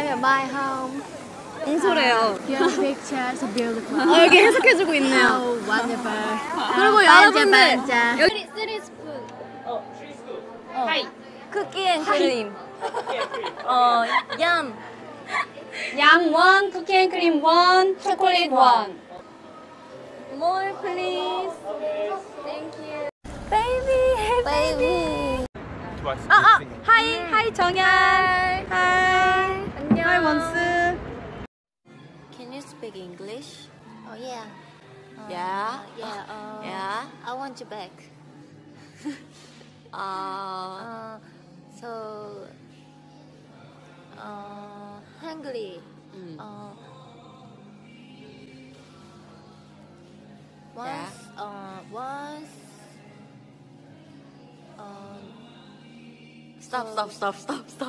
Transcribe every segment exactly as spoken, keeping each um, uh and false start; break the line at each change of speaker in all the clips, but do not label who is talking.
is my home.
옹소래요.
Your pictures are beautiful.
어, 여기 해석해주고 있네요.
Oh, wonderful.
그리고
반자,
여러분들
반자.
여기
쓰리 스푼.
어, three scoop.
하이.
쿠키 앤 크림.
Okay, three.
어, 얌.
양 원, 쿠키 앤 크림 원, 초콜릿 원.
More please.
Okay.
Thank you. Baby, baby.
Twice.
아, 아, 하이, 하이 정연. 하이. 안녕. 하이 원스. Can you speak English?
Oh, yeah. Uh,
Yeah.
Yeah. Uh,
Yeah.
I want you back.
아,
Uh, so, uh, hungry.
음.
Uh, once, uh, once, uh,
stop, stop, stop, stop, stop.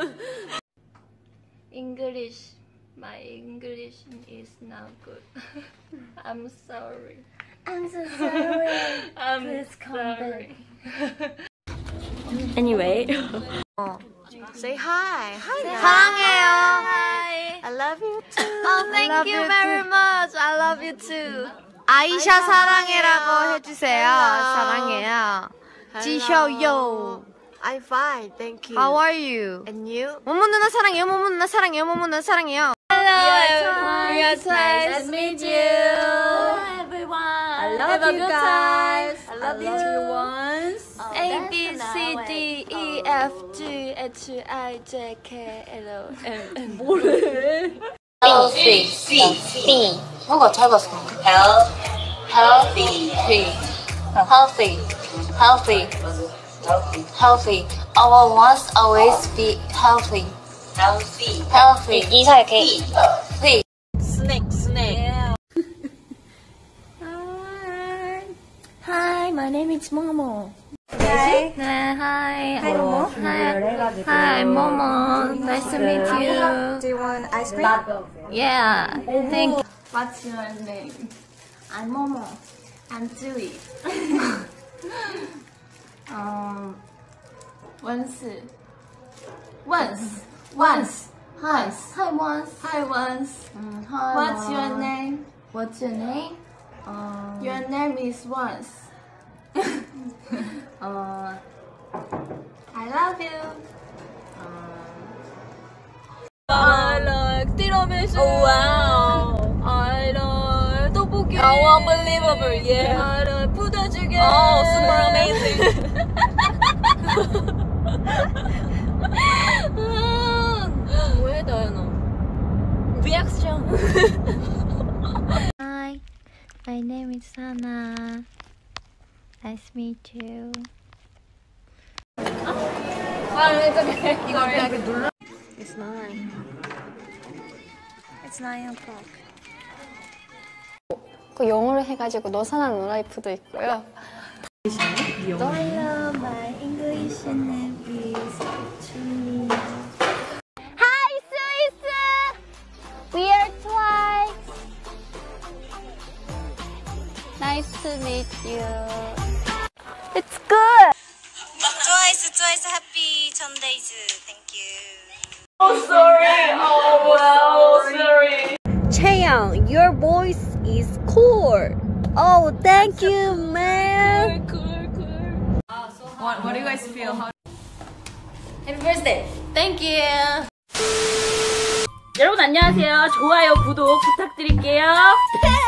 English. My English is not good. I'm sorry.
I'm so sorry.
I'm
Please come
sorry.
Anyway.
Say hi. Hi.
사랑해요.
I love you too.
Oh, thank
I love
you
you
very
too.
much. I love you too.
아이샤
사랑해라고 해주세요.
Hello.
사랑해요.
Hello.
지셔요.
I'm fine, thank you.
How are you?
And you?
모모 누나 사랑해요. 모모 누나 사랑해요. 모모 누나 사랑해요.
Hello,
We are twice.
Nice to meet you.
Hello, everyone.
I love
Have a
you
good
guys.
time.
I love you once.
Oh,
A
that's
B
an
C
hour.
D E
Oh.
F G H I J K L M N.
뭐래?
Healthy. C. B. 뭔가 잘 봤어. Health. Healthy. Healthy. Healthy. Healthy. Healthy. Our wants always be healthy. Healthy. Healthy. 이사 이렇게. Healthy.
스낵 스낵.
Hi, my name is Momo.
네, hi. Hi, Momo. Hi, hi, Momo. Nice to meet you.
Do you want ice cream?
Yeah, thank you.
What's your name? I'm Momo.
I'm Julie.
Um, once. Once. Once. Hi. Hi, once.
Hi, once.
Mm, hi,
What's your
once.
name?
What's your name? Um,
Your name is Once.
uh,
I love you.
I like tiramisu. Oh wow. I like 떡볶이. Oh unbelievable. Yeah. I like 부대찌개. Oh super amazing. 뭐해 다현아? Reaction.
Hi, my name is Sana. Nice to meet you.
아 이렇게 이거 이렇게 눌러.
it's nine.
It's nine o'clock.
그 영어로 해가지고 너사난 노라이프도 있고요.
Hello, my English name is Julie.
Hi, Swiss! We are twice. Nice to meet you. It's good.
Twice, twice happy Sundays. Thank you.
Oh sorry. Oh wow. Sorry.
Chaeyoung, your voice is cool. Oh, thank you, man.
Cool, cool. What What do you guys feel? How... Happy birthday.
Thank you.
여러분 안녕하세요. 좋아요, 구독 부탁드릴게요.